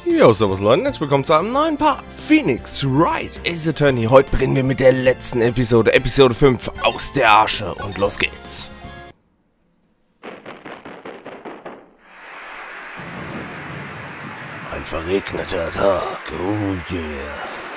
Jo, servus Leute, jetzt willkommen zu einem neuen Part Phoenix Wright Ace Attorney. Heute beginnen wir mit der letzten Episode, Episode 5 aus der Asche und los geht's. Ein verregneter Tag, oh yeah.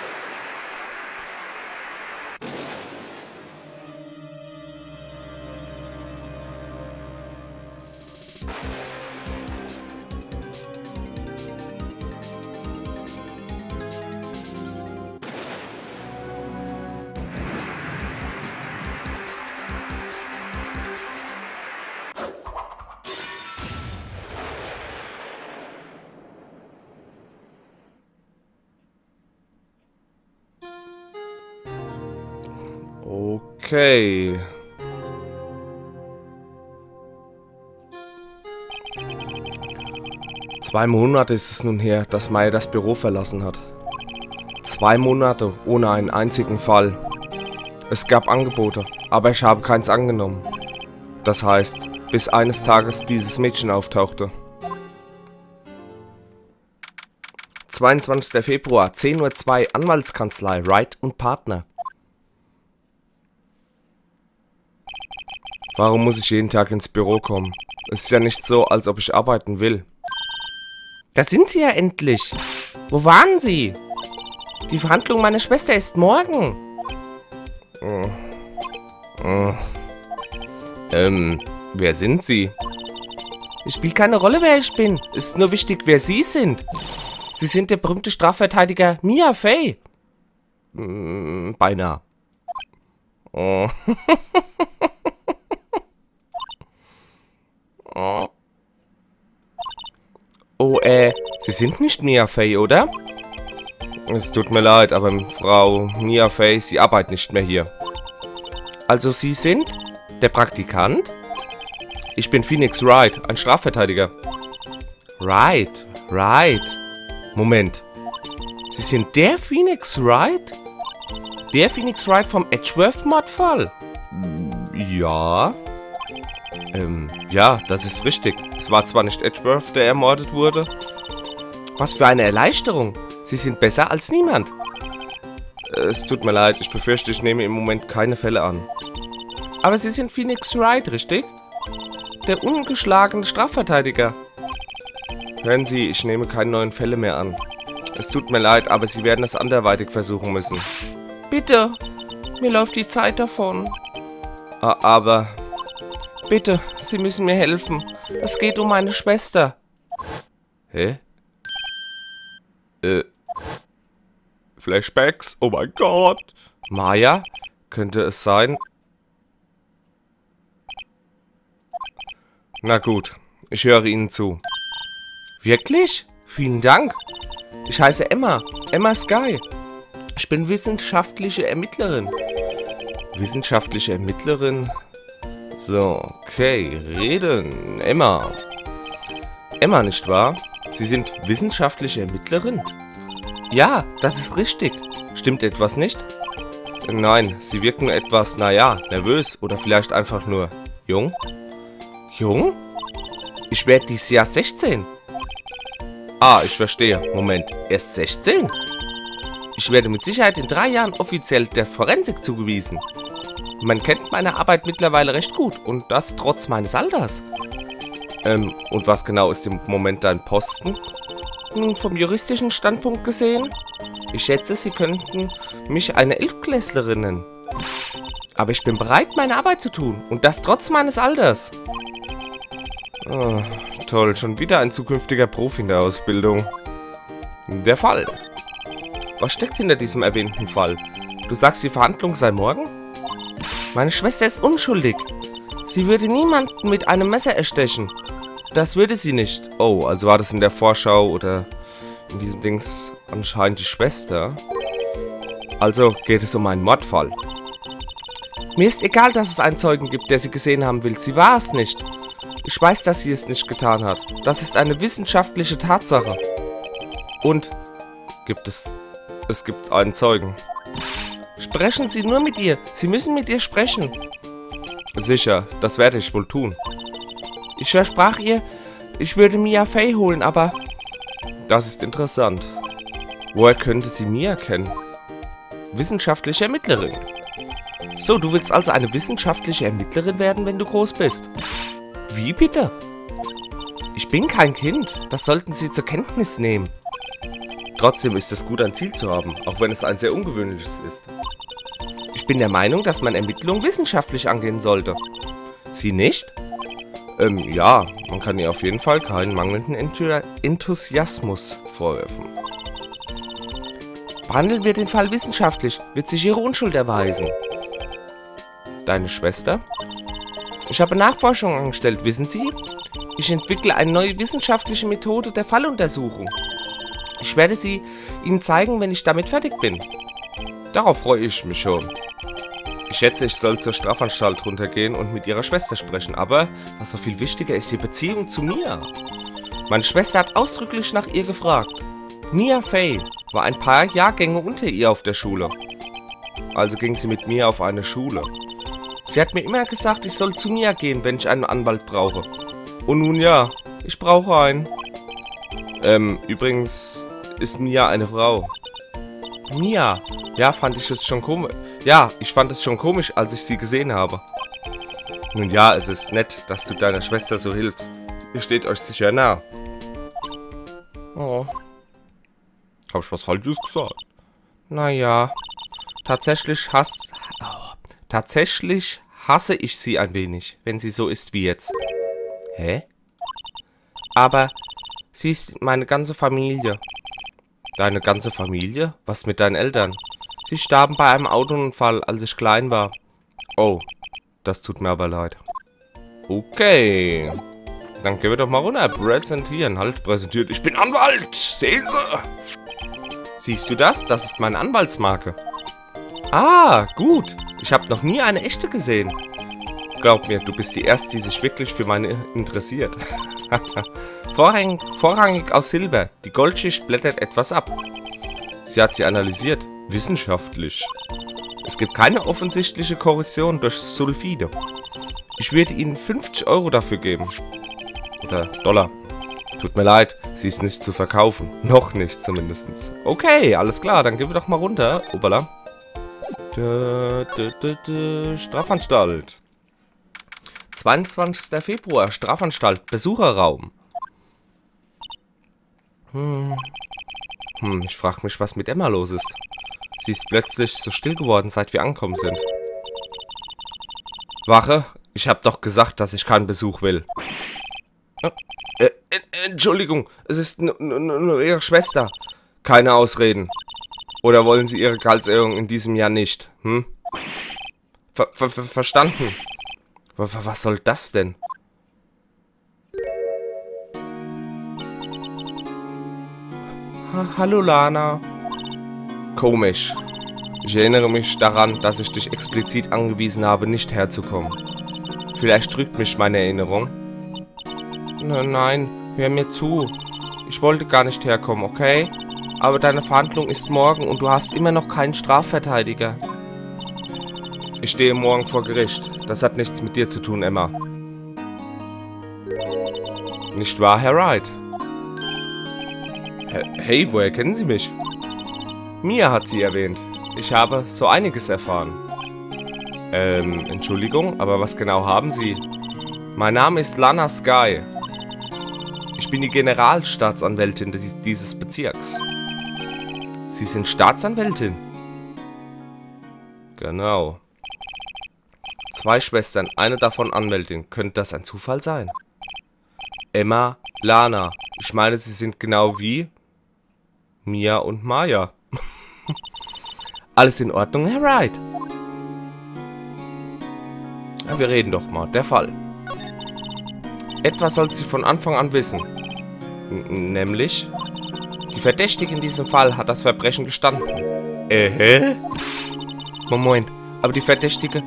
Okay. Zwei Monate ist es nun her, dass Maya das Büro verlassen hat. 2 Monate ohne einen einzigen Fall. Es gab Angebote, aber ich habe keins angenommen. Das heißt, bis eines Tages dieses Mädchen auftauchte. 22. Februar, 10:02 Uhr, Anwaltskanzlei, Wright und Partner. Warum muss ich jeden Tag ins Büro kommen? Es ist ja nicht so, als ob ich arbeiten will. Da sind Sie ja endlich. Wo waren Sie? Die Verhandlung meiner Schwester ist morgen. Wer sind Sie? Es spielt keine Rolle, wer ich bin. Es ist nur wichtig, wer Sie sind. Sie sind der berühmte Strafverteidiger Mia Fey. Beinahe. Oh, Sie sind nicht Mia Fey, oder? Es tut mir leid, aber Frau Mia Fey, Sie arbeitet nicht mehr hier. Also Sie sind der Praktikant? Ich bin Phoenix Wright, ein Strafverteidiger. Wright. Moment. Sie sind der Phoenix Wright? Der Phoenix Wright vom Edgeworth-Mordfall? Ja. Ja, das ist richtig. Es war zwar nicht Edgeworth, der ermordet wurde. Was für eine Erleichterung. Sie sind besser als niemand. Es tut mir leid, ich befürchte, ich nehme im Moment keine Fälle an. Aber Sie sind Phoenix Wright, richtig? Der ungeschlagene Strafverteidiger. Hören Sie, ich nehme keine neuen Fälle mehr an. Es tut mir leid, aber Sie werden es anderweitig versuchen müssen. Bitte, mir läuft die Zeit davon. Aber... Bitte, Sie müssen mir helfen. Es geht um meine Schwester. Hä? Flashbacks? Oh mein Gott. Maya? Könnte es sein? Na gut, ich höre Ihnen zu. Wirklich? Vielen Dank. Ich heiße Emma. Emma Sky. Ich bin wissenschaftliche Ermittlerin. Wissenschaftliche Ermittlerin? So, okay, reden. Emma. Emma, nicht wahr? Sie sind wissenschaftliche Ermittlerin? Ja, das ist richtig. Stimmt etwas nicht? Nein, Sie wirken etwas, naja, nervös oder vielleicht einfach nur jung. Jung? Ich werde dieses Jahr 16. Ah, ich verstehe. Moment, erst 16? Ich werde mit Sicherheit in 3 Jahren offiziell der Forensik zugewiesen. Man kennt meine Arbeit mittlerweile recht gut und das trotz meines Alters. Und was genau ist im Moment dein Posten? Nun, vom juristischen Standpunkt gesehen? Ich schätze, Sie könnten mich eine Elftklässlerin nennen. Aber ich bin bereit, meine Arbeit zu tun und das trotz meines Alters. Oh, toll, schon wieder ein zukünftiger Profi in der Ausbildung. Der Fall. Was steckt hinter diesem erwähnten Fall? Du sagst, die Verhandlung sei morgen? Meine Schwester ist unschuldig. Sie würde niemanden mit einem Messer erstechen. Das würde sie nicht. Oh, also war das in der Vorschau oder in diesem Dings anscheinend die Schwester. Also geht es um einen Mordfall. Mir ist egal, dass es einen Zeugen gibt, der sie gesehen haben will. Sie war es nicht. Ich weiß, dass sie es nicht getan hat. Das ist eine wissenschaftliche Tatsache. Und es gibt einen Zeugen. Sprechen Sie nur mit ihr. Sie müssen mit ihr sprechen. Sicher, das werde ich wohl tun. Ich versprach ihr, ich würde Mia Fey holen, aber Das ist interessant. Woher könnte sie Mia kennen? Wissenschaftliche Ermittlerin. So, du willst also eine wissenschaftliche Ermittlerin werden, wenn du groß bist. Wie bitte? Ich bin kein Kind. Das sollten Sie zur Kenntnis nehmen. Trotzdem ist es gut, ein Ziel zu haben, auch wenn es ein sehr ungewöhnliches ist. Ich bin der Meinung, dass man Ermittlungen wissenschaftlich angehen sollte. Sie nicht? Ja, man kann ihr auf jeden Fall keinen mangelnden Enthusiasmus vorwerfen. Behandeln wir den Fall wissenschaftlich, wird sich ihre Unschuld erweisen. Deine Schwester? Ich habe Nachforschungen angestellt, wissen Sie? Ich entwickle eine neue wissenschaftliche Methode der Falluntersuchung. Ich werde sie Ihnen zeigen, wenn ich damit fertig bin. Darauf freue ich mich schon. Ich schätze, ich soll zur Strafanstalt runtergehen und mit ihrer Schwester sprechen, aber was noch viel wichtiger ist, die Beziehung zu Mia. Meine Schwester hat ausdrücklich nach ihr gefragt. Mia Fey war ein paar Jahrgänge unter ihr auf der Schule. Also ging sie mit Mia auf eine Schule. Sie hat mir immer gesagt, ich soll zu Mia gehen, wenn ich einen Anwalt brauche. Und nun ja, ich brauche einen. Übrigens ist Mia eine Frau. Mia? Ja, fand ich es schon komisch. Ja, ich fand es schon komisch, als ich sie gesehen habe. Nun ja, es ist nett, dass du deiner Schwester so hilfst. Ihr steht euch sicher nah. Oh. Hab ich was Falsches gesagt? Naja. Tatsächlich hasse ich sie ein wenig, wenn sie so ist wie jetzt. Hä? Aber sie ist meine ganze Familie. Deine ganze Familie? Was mit deinen Eltern? Sie starben bei einem Autounfall, als ich klein war. Oh, das tut mir aber leid. Okay. Dann gehen wir doch mal runter. Präsentieren. Halt, präsentiert. Ich bin Anwalt. Sehen Sie? Siehst du das? Das ist meine Anwaltsmarke. Ah, gut. Ich habe noch nie eine echte gesehen. Glaub mir, du bist die Erste, die sich wirklich für meine interessiert. Vorrangig aus Silber. Die Goldschicht blättert etwas ab. Sie hat sie analysiert. Wissenschaftlich. Es gibt keine offensichtliche Korrosion durch Sulfide. Ich würde Ihnen 50 € dafür geben. Oder Dollar. Tut mir leid, sie ist nicht zu verkaufen. Noch nicht zumindest. Okay, alles klar, dann gehen wir doch mal runter. Obala. Strafanstalt. 22. Februar, Strafanstalt, Besucherraum. Ich frage mich, was mit Emma los ist. Sie ist plötzlich so still geworden, seit wir angekommen sind. Wache, ich habe doch gesagt, dass ich keinen Besuch will. Entschuldigung, es ist nur Ihre Schwester. Keine Ausreden. Oder wollen Sie Ihre Gehaltserhöhung in diesem Jahr nicht? Verstanden. Was soll das denn? Hallo Lana. Komisch. Ich erinnere mich daran, dass ich dich explizit angewiesen habe, nicht herzukommen. Vielleicht trügt mich meine Erinnerung. Nein, hör mir zu. Ich wollte gar nicht herkommen, okay? Aber deine Verhandlung ist morgen und du hast immer noch keinen Strafverteidiger. Ich stehe morgen vor Gericht. Das hat nichts mit dir zu tun, Emma. Nicht wahr, Herr Wright? Hey, woher kennen Sie mich? Mia hat sie erwähnt. Ich habe so einiges erfahren. Entschuldigung, aber was genau haben Sie? Mein Name ist Lana Skye. Ich bin die Generalstaatsanwältin dieses Bezirks. Sie sind Staatsanwältin? Genau. 2 Schwestern, eine davon Anwältin. Könnte das ein Zufall sein? Emma, Lana. Ich meine, sie sind genau wie Mia und Maya. Alles in Ordnung, Herr Wright? Ja, wir reden doch mal. Der Fall. Etwas soll sie von Anfang an wissen. Nämlich, die Verdächtige in diesem Fall hat das Verbrechen gestanden. Moment, aber die Verdächtige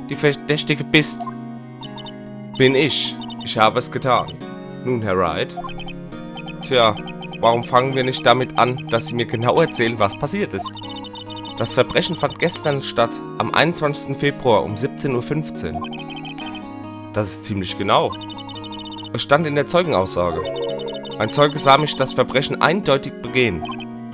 bin ich. Ich habe es getan. Nun, Herr Wright. Tja, warum fangen wir nicht damit an, dass Sie mir genau erzählen, was passiert ist? Das Verbrechen fand gestern statt, am 21. Februar um 17:15 Uhr. Das ist ziemlich genau. Es stand in der Zeugenaussage. Ein Zeuge sah mich das Verbrechen eindeutig begehen.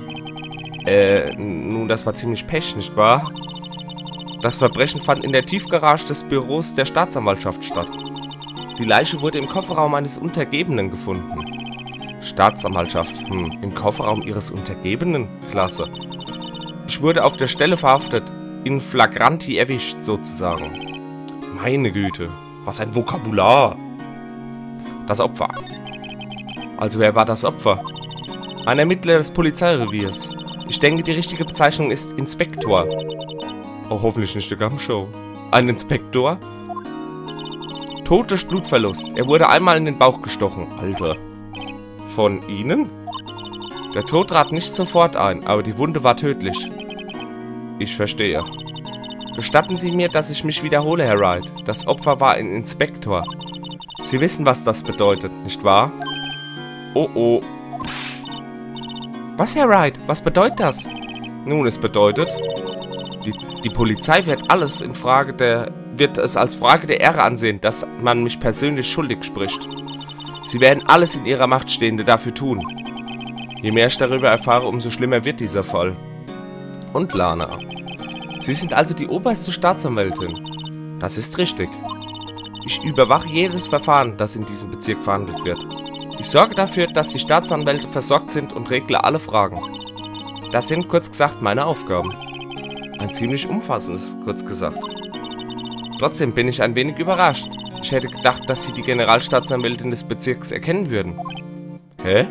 Nun, das war ziemlich Pech, nicht wahr? Das Verbrechen fand in der Tiefgarage des Büros der Staatsanwaltschaft statt. Die Leiche wurde im Kofferraum eines Untergebenen gefunden. Staatsanwaltschaft, im Kofferraum ihres Untergebenen? Klasse. Ich wurde auf der Stelle verhaftet, in flagranti erwischt sozusagen. Meine Güte, was ein Vokabular. Das Opfer. Also wer war das Opfer? Ein Ermittler des Polizeireviers. Ich denke, die richtige Bezeichnung ist Inspektor. Oh, hoffentlich nicht der Gamshow. Ein Inspektor? Tod durch Blutverlust. Er wurde einmal in den Bauch gestochen. Alter. Von Ihnen? Der Tod trat nicht sofort ein, aber die Wunde war tödlich. Ich verstehe. Gestatten Sie mir, dass ich mich wiederhole, Herr Wright. Das Opfer war ein Inspektor. Sie wissen, was das bedeutet, nicht wahr? Oh, oh. Was, Herr Wright? Was bedeutet das? Nun, es bedeutet, die Polizei wird es als Frage der Ehre ansehen, dass man mich persönlich schuldig spricht. Sie werden alles in ihrer Macht Stehende dafür tun. Je mehr ich darüber erfahre, umso schlimmer wird dieser Fall. Und Lana. Sie sind also die oberste Staatsanwältin. Das ist richtig. Ich überwache jedes Verfahren, das in diesem Bezirk verhandelt wird. Ich sorge dafür, dass die Staatsanwälte versorgt sind und regle alle Fragen. Das sind, kurz gesagt, meine Aufgaben. Ein ziemlich umfassendes, kurz gesagt. Trotzdem bin ich ein wenig überrascht. Ich hätte gedacht, dass Sie die Generalstaatsanwältin des Bezirks erkennen würden. Hä?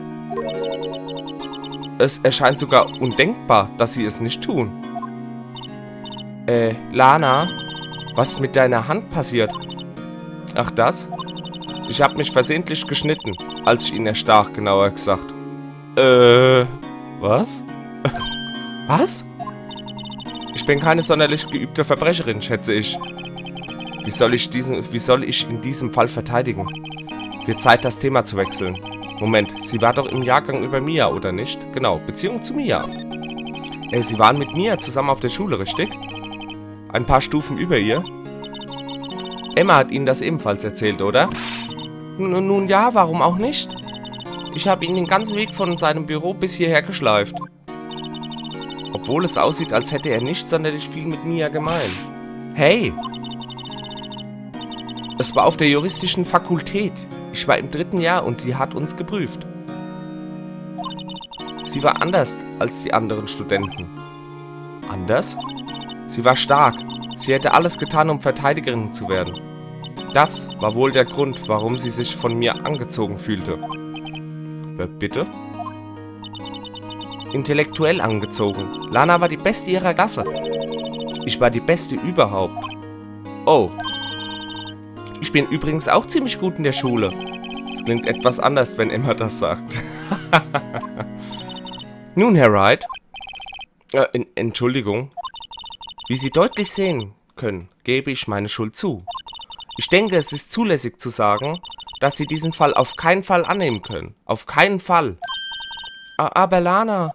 Es erscheint sogar undenkbar, dass Sie es nicht tun. Lana, was mit deiner Hand passiert? Ach das? Ich habe mich versehentlich geschnitten, als ich ihn erstach, genauer gesagt. Was? Was? Ich bin keine sonderlich geübte Verbrecherin, schätze ich. Wie soll ich in diesem Fall verteidigen? Wird Zeit, das Thema zu wechseln. Moment, sie war doch im Jahrgang über Mia, oder nicht? Genau, Beziehung zu Mia. Sie waren mit Mia zusammen auf der Schule, richtig? Ein paar Stufen über ihr? Emma hat Ihnen das ebenfalls erzählt, oder? Nun ja, warum auch nicht? Ich habe ihn den ganzen Weg von seinem Büro bis hierher geschleift. Obwohl es aussieht, als hätte er nicht sonderlich viel mit Mia gemein. Hey! Es war auf der juristischen Fakultät. Ich war im 3. Jahr und sie hat uns geprüft. Sie war anders als die anderen Studenten. Anders? Sie war stark. Sie hätte alles getan, um Verteidigerin zu werden. Das war wohl der Grund, warum sie sich von mir angezogen fühlte. Bitte? Intellektuell angezogen. Lana war die Beste ihrer Klasse. Ich war die Beste überhaupt. Oh. Ich bin übrigens auch ziemlich gut in der Schule. Es klingt etwas anders, wenn Emma das sagt. Nun, Herr Wright. Entschuldigung. Wie Sie deutlich sehen können, gebe ich meine Schuld zu. Ich denke, es ist zulässig zu sagen, dass Sie diesen Fall auf keinen Fall annehmen können. Auf keinen Fall. Aber Lana,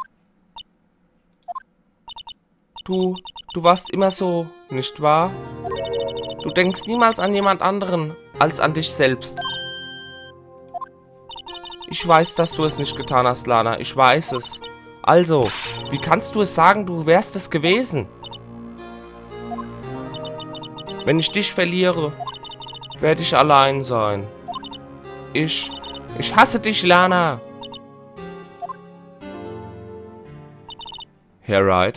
du warst immer so, nicht wahr? Du denkst niemals an jemand anderen als an dich selbst. Ich weiß, dass du es nicht getan hast, Lana. Ich weiß es. Also, wie kannst du es sagen, du wärst es gewesen? Wenn ich dich verliere, werde ich allein sein. Ich hasse dich, Lana. Herr Wright?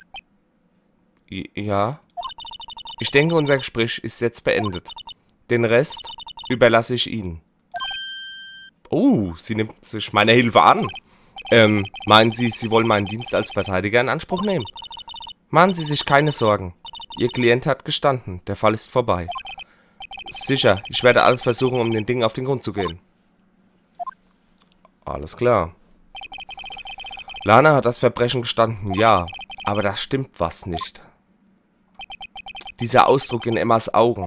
Ja? Ich denke, unser Gespräch ist jetzt beendet. Den Rest überlasse ich Ihnen. Oh, sie nimmt sich meine Hilfe an. Meinen Sie, Sie wollen meinen Dienst als Verteidiger in Anspruch nehmen? Machen Sie sich keine Sorgen. Ihr Klient hat gestanden. Der Fall ist vorbei. Sicher, ich werde alles versuchen, um den Dingen auf den Grund zu gehen. Alles klar. Lana hat das Verbrechen gestanden, ja. Aber da stimmt was nicht. Dieser Ausdruck in Emmas Augen.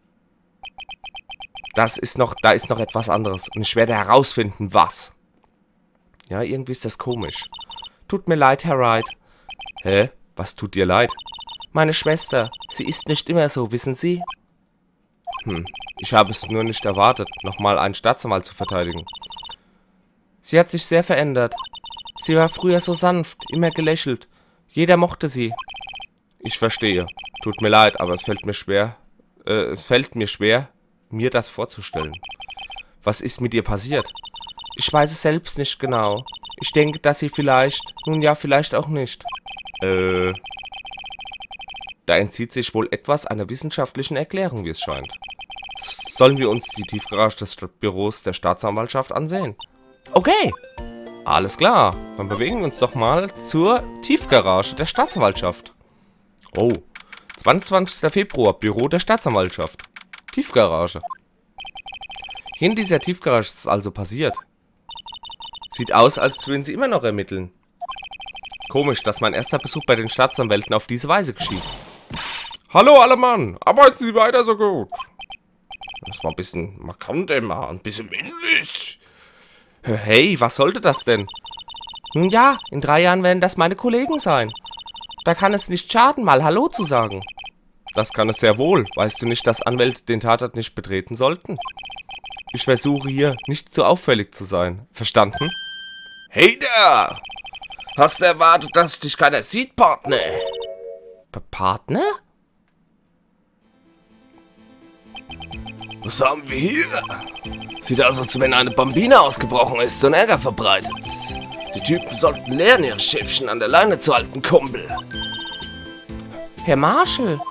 Da ist noch etwas anderes. Und ich werde herausfinden, was. Ja, irgendwie ist das komisch. Tut mir leid, Herr Wright. Hä? Was tut dir leid? Meine Schwester. Sie ist nicht immer so, wissen Sie? Ich habe es nur nicht erwartet, nochmal einen Staatsanwalt zu verteidigen. Sie hat sich sehr verändert. Sie war früher so sanft, immer gelächelt. Jeder mochte sie. Ich verstehe. Tut mir leid, aber es fällt mir schwer, mir das vorzustellen. Was ist mit ihr passiert? Ich weiß es selbst nicht genau. Ich denke, dass sie vielleicht, nun ja, vielleicht auch nicht. Da entzieht sich wohl etwas einer wissenschaftlichen Erklärung, wie es scheint. Sollen wir uns die Tiefgarage des Büros der Staatsanwaltschaft ansehen? Okay. Alles klar. Dann bewegen wir uns doch mal zur Tiefgarage der Staatsanwaltschaft. Oh. 22. Februar, Büro der Staatsanwaltschaft. Tiefgarage. Hier in dieser Tiefgarage ist es also passiert. Sieht aus, als würden sie immer noch ermitteln. Komisch, dass mein erster Besuch bei den Staatsanwälten auf diese Weise geschieht. Hallo alle Mann, arbeiten Sie weiter so gut. Das war ein bisschen markant, Emma, ein bisschen männlich. Hey, was sollte das denn? Nun ja, in 3 Jahren werden das meine Kollegen sein. Da kann es nicht schaden, mal Hallo zu sagen. Das kann es sehr wohl. Weißt du nicht, dass Anwälte den Tatort nicht betreten sollten? Ich versuche hier, nicht zu auffällig zu sein. Verstanden? Hey da! Hast du erwartet, dass dich keiner sieht, Partner? Partner? Was haben wir hier? Sieht aus, als wenn eine Bambine ausgebrochen ist und Ärger verbreitet. Die Typen sollten lernen, ihre Schäfchen an der Leine zu halten, Kumpel. Herr Marshall.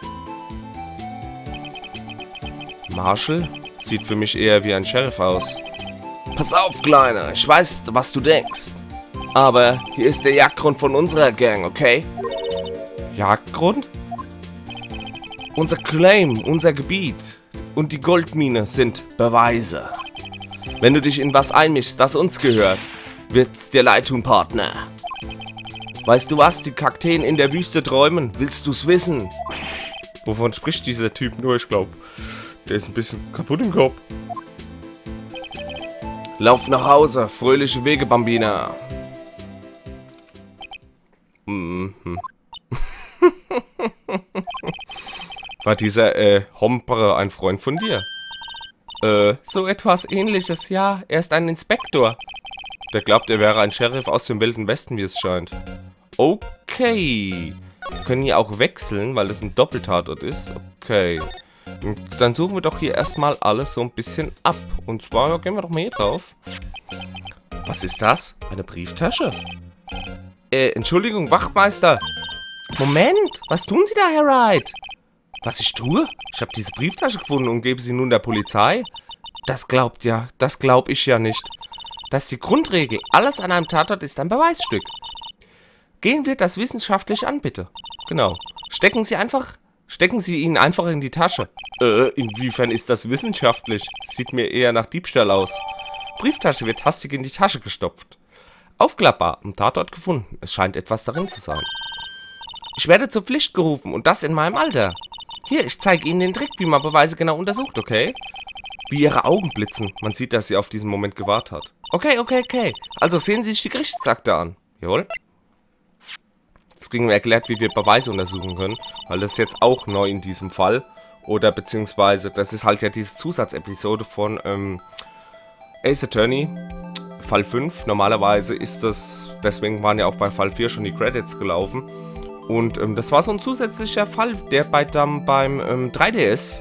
Marshall? Sieht für mich eher wie ein Sheriff aus. Pass auf, Kleiner. Ich weiß, was du denkst. Aber hier ist der Jagdgrund von unserer Gang, okay? Jagdgrund? Unser Claim, unser Gebiet und die Goldmine sind Beweise. Wenn du dich in was einmischst, das uns gehört, wird's dir leid tun, Partner. Weißt du was, die Kakteen in der Wüste träumen? Willst du's wissen? Wovon spricht dieser Typ nur? Ich glaube, der ist ein bisschen kaputt im Kopf. Lauf nach Hause, fröhliche Wege, Bambina. War dieser, Hombre ein Freund von dir? So etwas Ähnliches, ja. Er ist ein Inspektor. Der glaubt, er wäre ein Sheriff aus dem Wilden Westen, wie es scheint. Okay. Wir können hier auch wechseln, weil das ein Doppeltatort ist. Okay. Und dann suchen wir doch hier erstmal alles so ein bisschen ab. Und zwar gehen wir doch mal hier drauf. Was ist das? Eine Brieftasche? Entschuldigung, Wachtmeister. Moment, was tun Sie da, Herr Wright? Was ich tue? Ich habe diese Brieftasche gefunden und gebe sie nun der Polizei? Das glaub ich ja nicht. Das ist die Grundregel. Alles an einem Tatort ist ein Beweisstück. Gehen wir das wissenschaftlich an, bitte. Genau. Stecken Sie ihn einfach in die Tasche. Inwiefern ist das wissenschaftlich? Sieht mir eher nach Diebstahl aus. Brieftasche wird hastig in die Tasche gestopft. Aufklappbar, am Tatort gefunden. Es scheint etwas darin zu sein. Ich werde zur Pflicht gerufen und das in meinem Alter. Hier, ich zeige Ihnen den Trick, wie man Beweise genau untersucht, okay? Wie Ihre Augen blitzen. Man sieht, dass sie auf diesen Moment gewartet hat. Okay. Also sehen Sie sich die Gerichtsakte an. Jawohl. Jetzt kriegen wir erklärt, wie wir Beweise untersuchen können. Weil das ist jetzt auch neu in diesem Fall. Oder beziehungsweise, das ist halt ja diese Zusatzepisode von Ace Attorney. Fall 5. Normalerweise ist das, deswegen waren ja auch bei Fall 4 schon die Credits gelaufen. Und das war so ein zusätzlicher Fall, der beim 3DS,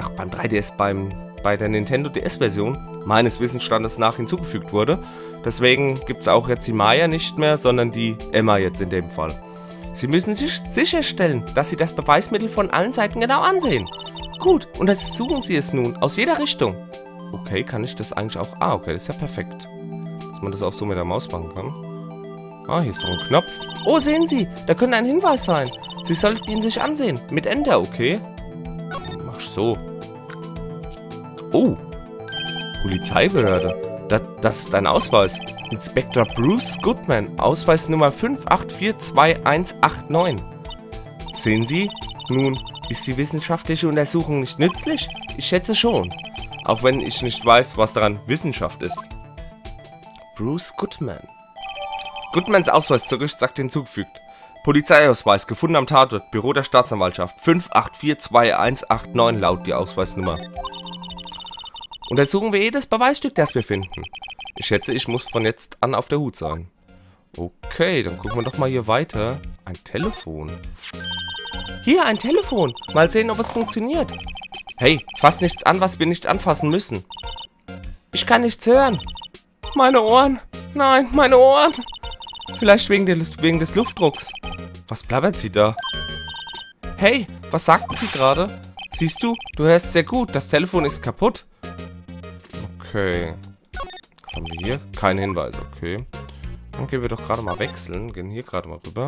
bei der Nintendo DS-Version meines Wissensstandes nach hinzugefügt wurde. Deswegen gibt es auch jetzt die Maya nicht mehr, sondern die Emma jetzt in dem Fall. Sie müssen sich sicherstellen, dass Sie das Beweismittel von allen Seiten genau ansehen. Gut, untersuchen Sie es nun, aus jeder Richtung. Okay, kann ich das eigentlich auch? Ah, okay, das ist ja perfekt. Dass man das auch so mit der Maus machen kann. Ah, hier ist noch ein Knopf. Oh, sehen Sie, da könnte ein Hinweis sein. Sie sollten ihn sich ansehen. Mit Enter, okay? Mach ich so. Oh, Polizeibehörde. Das ist ein Ausweis. Inspektor Bruce Goodman, Ausweisnummer 5842189. Sehen Sie? Nun, ist die wissenschaftliche Untersuchung nicht nützlich? Ich schätze schon. Auch wenn ich nicht weiß, was daran Wissenschaft ist. Bruce Goodman. Goodmans Ausweis zur Gerichtsakte hinzugefügt. Polizeiausweis, gefunden am Tatort, Büro der Staatsanwaltschaft. 5842189 laut die Ausweisnummer. Untersuchen wir jedes Beweisstück, das wir finden. Ich schätze, ich muss von jetzt an auf der Hut sein. Okay, dann gucken wir doch mal hier weiter. Ein Telefon. Hier, ein Telefon. Mal sehen, ob es funktioniert. Hey, fass nichts an, was wir nicht anfassen müssen. Ich kann nichts hören. Meine Ohren. Nein, meine Ohren. Vielleicht wegen des Luftdrucks. Was plappert sie da? Hey, was sagten Sie gerade? Siehst du, du hörst sehr gut. Das Telefon ist kaputt. Okay. Was haben wir hier? Kein Hinweis, okay. Dann gehen wir doch gerade mal wechseln. Gehen hier gerade mal rüber.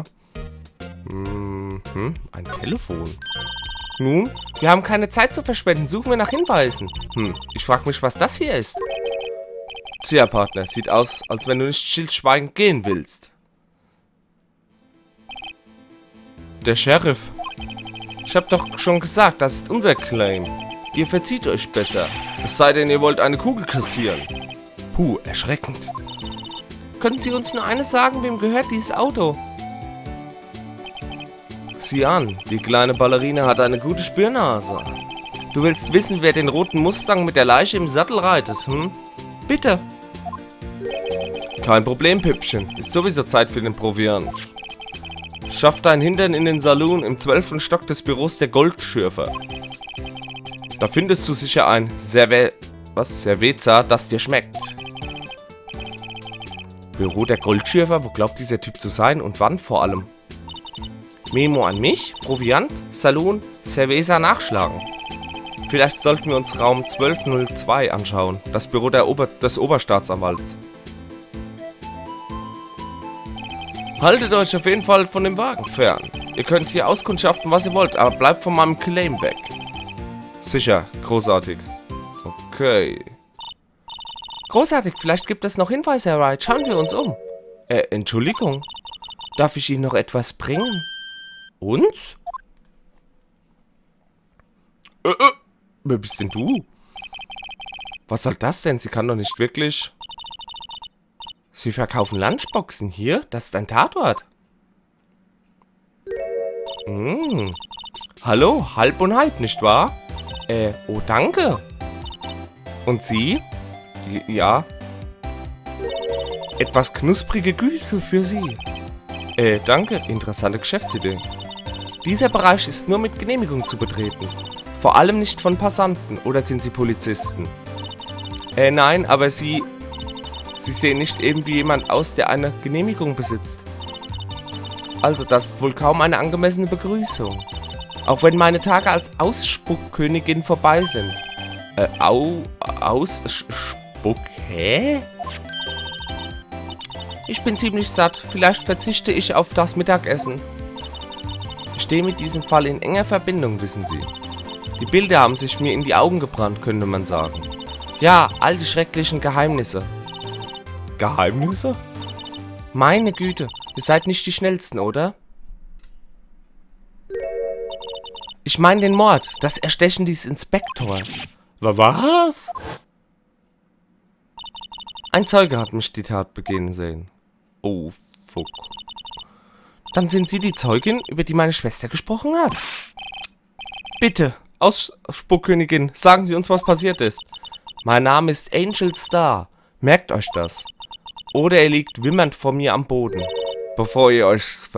Ein Telefon. Nun, wir haben keine Zeit zu verschwenden. Suchen wir nach Hinweisen. Ich frage mich, was das hier ist. Tja, Partner, sieht aus, als wenn du nicht stillschweigend gehen willst. Der Sheriff. Ich hab doch schon gesagt, das ist unser Claim. Ihr verzieht euch besser. Es sei denn, ihr wollt eine Kugel kassieren. Puh, erschreckend. Können Sie uns nur eines sagen, wem gehört dieses Auto? Sieh an, die kleine Ballerina hat eine gute Spürnase. Du willst wissen, wer den roten Mustang mit der Leiche im Sattel reitet, Bitte. Kein Problem, Püppchen. Ist sowieso Zeit für den Proviant. Schaff dein Hintern in den Saloon im 12. Stock des Büros der Goldschürfer. Da findest du sicher ein Cerveza, das dir schmeckt. Büro der Goldschürfer? Wo glaubt dieser Typ zu sein und wann vor allem? Memo an mich, Proviant, Saloon, Cerveza nachschlagen. Vielleicht sollten wir uns Raum 1202 anschauen, das Büro des Oberstaatsanwalts. Haltet euch auf jeden Fall von dem Wagen fern. Ihr könnt hier auskundschaften, was ihr wollt, aber bleibt von meinem Claim weg. Sicher, großartig. Okay. Großartig, vielleicht gibt es noch Hinweise, Herr Wright. Schauen wir uns um. Entschuldigung. Darf ich Ihnen noch etwas bringen? Uns? Wer bist denn du? Was soll das denn? Sie kann doch nicht wirklich... Sie verkaufen Lunchboxen hier? Das ist ein Tatort. Hallo, halb und halb, nicht wahr? Oh, danke. Und Sie? Ja. Etwas knusprige Güte für Sie. Danke. Interessante Geschäftsidee. Dieser Bereich ist nur mit Genehmigung zu betreten. Vor allem nicht von Passanten. Oder sind Sie Polizisten? Nein, aber Sie sehen nicht eben wie jemand aus, der eine Genehmigung besitzt. Also, das ist wohl kaum eine angemessene Begrüßung. Auch wenn meine Tage als Ausspuckkönigin vorbei sind. Ausspuck? Hä? Ich bin ziemlich satt. Vielleicht verzichte ich auf das Mittagessen. Ich stehe mit diesem Fall in enger Verbindung, wissen Sie. Die Bilder haben sich mir in die Augen gebrannt, könnte man sagen. Ja, all die schrecklichen Geheimnisse. Geheimnisse? Meine Güte, ihr seid nicht die Schnellsten, oder? Ich meine den Mord, das Erstechen dieses Inspektors. Was? Ein Zeuge hat mich die Tat begehen sehen. Oh, fuck. Dann sind Sie die Zeugin, über die meine Schwester gesprochen hat. Bitte, Ausspuckkönigin, sagen Sie uns, was passiert ist. Mein Name ist Angel Star. Merkt euch das. Oder er liegt wimmernd vor mir am Boden, bevor ihr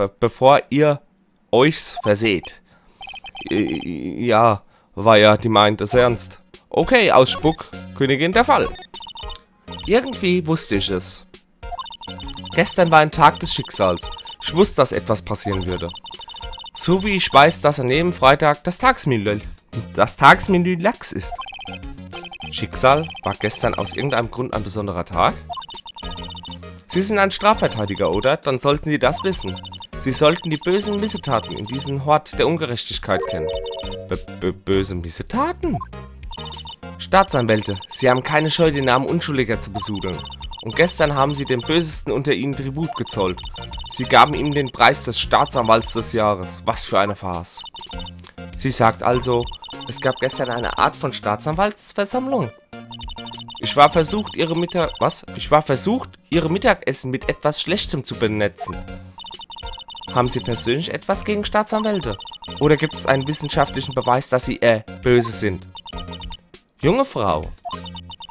euch's verseht. Ja, war ja die meint es ernst. Okay, Ausspuckkönigin, der Fall. Irgendwie wusste ich es. Gestern war ein Tag des Schicksals. Ich wusste, dass etwas passieren würde. So wie ich weiß, dass an jedem Freitag das Tagsmenü Lachs ist. Schicksal? War gestern aus irgendeinem Grund ein besonderer Tag? Sie sind ein Strafverteidiger, oder? Dann sollten Sie das wissen. Sie sollten die bösen Missetaten in diesem Hort der Ungerechtigkeit kennen. Böse Missetaten? Staatsanwälte, Sie haben keine Scheu, den Namen Unschuldiger zu besudeln. Und gestern haben Sie dem Bösesten unter Ihnen Tribut gezollt. Sie gaben ihm den Preis des Staatsanwalts des Jahres. Was für eine Farce. Sie sagt also, es gab gestern eine Art von Staatsanwaltsversammlung. Ich war versucht, Ihre Mittagessen mit etwas Schlechtem zu benetzen. Haben Sie persönlich etwas gegen Staatsanwälte? Oder gibt es einen wissenschaftlichen Beweis, dass sie, böse sind? Junge Frau,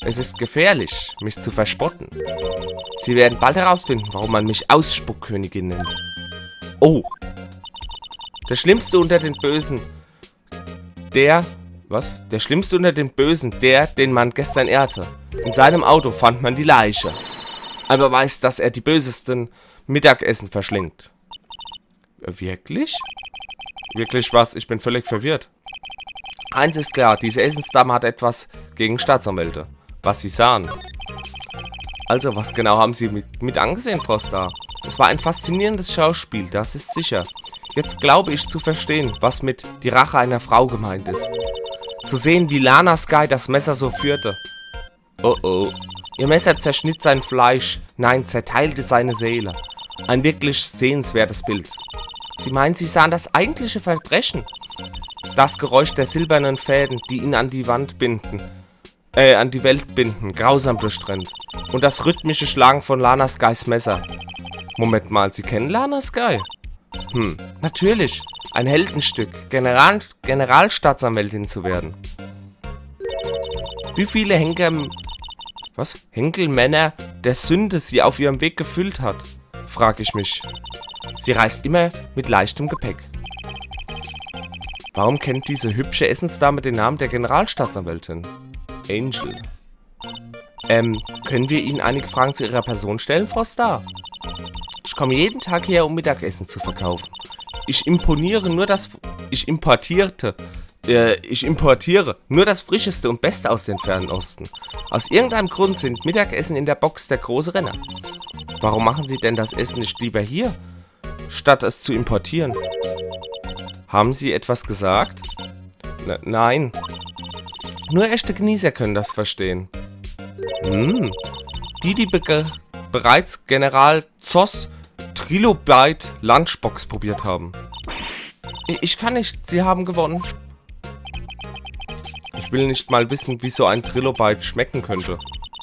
Es ist gefährlich, mich zu verspotten. Sie werden bald herausfinden, warum man mich Ausspuckkönigin nennt. Oh. Der Schlimmste unter den Bösen. Der Schlimmste unter den Bösen, den man gestern ehrte. In seinem Auto fand man die Leiche. Ein Beweis, dass er die bösesten Mittagessen verschlingt. Wirklich? Wirklich was? Ich bin völlig verwirrt. Eins ist klar, diese Essensdame hat etwas gegen Staatsanwälte. Was sie sahen. Also, was genau haben Sie mit angesehen, Frau Star? Es war ein faszinierendes Schauspiel, das ist sicher. Jetzt glaube ich zu verstehen, was mit die Rache einer Frau gemeint ist. Zu sehen, wie Lana Skye das Messer so führte. Oh oh. Ihr Messer zerschnitt sein Fleisch. Nein, zerteilte seine Seele. Ein wirklich sehenswertes Bild. Sie meinen, Sie sahen das eigentliche Verbrechen? Das Geräusch der silbernen Fäden, die ihn an die Wand binden. An die Welt binden, grausam durchtrennt. Und das rhythmische Schlagen von Lana Skyes Messer. Moment mal, Sie kennen Lana Skye? Natürlich. Ein Heldenstück, Generalstaatsanwältin zu werden. Wie viele Henkelmänner der Sünde sie auf ihrem Weg gefüllt hat, frage ich mich. Sie reist immer mit leichtem Gepäck. Warum kennt diese hübsche Essensdame den Namen der Generalstaatsanwältin? Angel. Können wir Ihnen einige Fragen zu Ihrer Person stellen, Frau Star? Ich komme jeden Tag her, um Mittagessen zu verkaufen. Ich importiere nur das Frischeste und Beste aus dem Fernen Osten. Aus irgendeinem Grund sind Mittagessen in der Box der große Renner. Warum machen Sie denn das Essen nicht lieber hier, statt es zu importieren? Haben Sie etwas gesagt? Nein. Nur echte Genießer können das verstehen. Die bereits General Zoss Trilobite Lunchbox probiert haben. Ich kann nicht, Sie haben gewonnen. Ich will nicht mal wissen, wie so ein Trilobite schmecken könnte.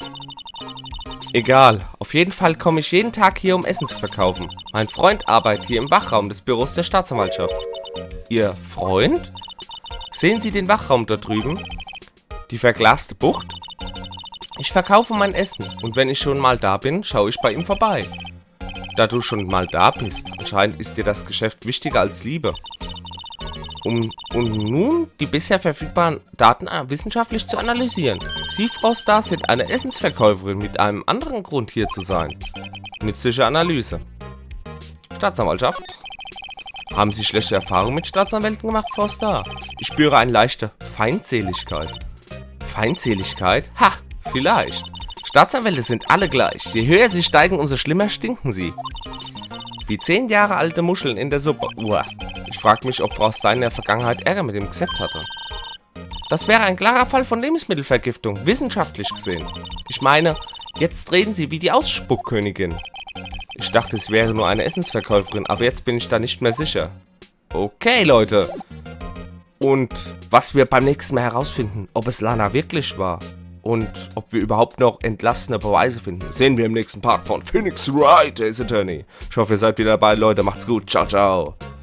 Egal, auf jeden Fall komme ich jeden Tag hier, um Essen zu verkaufen. Mein Freund arbeitet hier im Wachraum des Büros der Staatsanwaltschaft. Ihr Freund? Sehen Sie den Wachraum da drüben? Die verglaste Bucht? Ich verkaufe mein Essen und wenn ich schon mal da bin, schaue ich bei ihm vorbei. Da du schon mal da bist, anscheinend ist dir das Geschäft wichtiger als Liebe. Um nun die bisher verfügbaren Daten wissenschaftlich zu analysieren. Sie, Frau Star, sind eine Essensverkäuferin mit einem anderen Grund hier zu sein. Nützliche Analyse. Staatsanwaltschaft. Haben Sie schlechte Erfahrungen mit Staatsanwälten gemacht, Frau Star? Ich spüre eine leichte Feindseligkeit. Feindseligkeit? Ha, vielleicht. Staatsanwälte sind alle gleich. Je höher sie steigen, umso schlimmer stinken sie. Wie 10 Jahre alte Muscheln in der Suppe. Uah. Ich frage mich, ob Frau Stein in der Vergangenheit Ärger mit dem Gesetz hatte. Das wäre ein klarer Fall von Lebensmittelvergiftung, wissenschaftlich gesehen. Ich meine, jetzt reden Sie wie die Ausspuckkönigin. Ich dachte, es wäre nur eine Essensverkäuferin, aber jetzt bin ich da nicht mehr sicher. Okay, Leute. Und was wir beim nächsten Mal herausfinden, ob es Lana wirklich war und ob wir überhaupt noch entlastende Beweise finden, sehen wir im nächsten Part von Phoenix Wright Ace Attorney. Ich hoffe, ihr seid wieder dabei, Leute. Macht's gut. Ciao, ciao.